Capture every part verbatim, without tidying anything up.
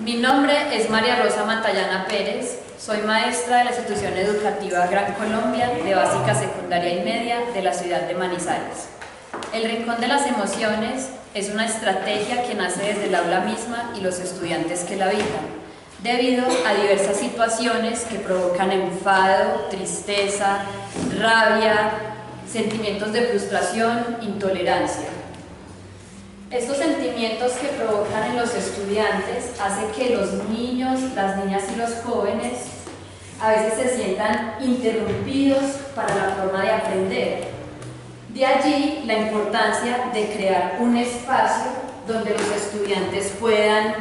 Mi nombre es María Rosa Matallana Pérez, soy maestra de la institución educativa Gran Colombia de básica, secundaria y media de la ciudad de Manizales. El Rincón de las Emociones es una estrategia que nace desde el aula misma y los estudiantes que la habitan, debido a diversas situaciones que provocan enfado, tristeza, rabia, sentimientos de frustración, intolerancia. Estos sentimientos que provocan en los estudiantes hacen que los niños, las niñas y los jóvenes a veces se sientan interrumpidos para la forma de aprender. De allí la importancia de crear un espacio donde los estudiantes puedan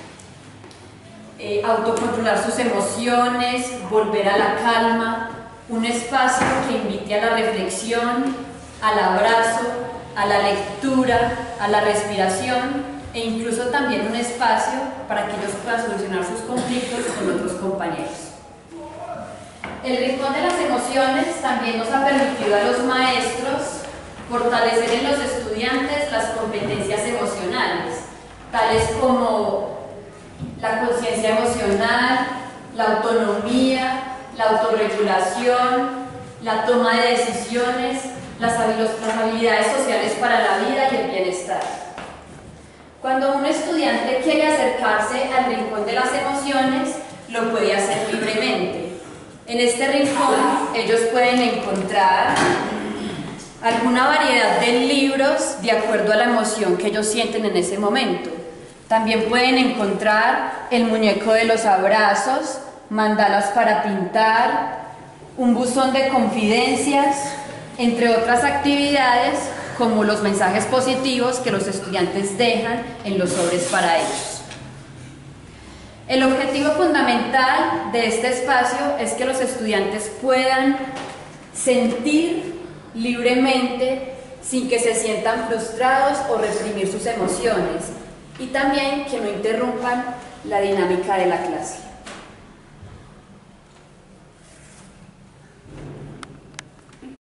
eh, autocontrolar sus emociones, volver a la calma, un espacio que invite a la reflexión, al abrazo, a la lectura, a la respiración e incluso también un espacio para que ellos puedan solucionar sus conflictos con otros compañeros. El Rincón de las Emociones también nos ha permitido a los maestros fortalecer en los estudiantes las competencias emocionales, tales como la conciencia emocional, la autonomía, la autorregulación, la toma de decisiones, las habilidades sociales para la vida y el bienestar. Cuando un estudiante quiere acercarse al Rincón de las Emociones, lo puede hacer libremente. En este rincón ellos pueden encontrar alguna variedad de libros de acuerdo a la emoción que ellos sienten en ese momento. También pueden encontrar el muñeco de los abrazos, mandalas para pintar, un buzón de confidencias, entre otras actividades como los mensajes positivos que los estudiantes dejan en los sobres para ellos. El objetivo fundamental de este espacio es que los estudiantes puedan sentir libremente sin que se sientan frustrados o reprimir sus emociones y también que no interrumpan la dinámica de la clase.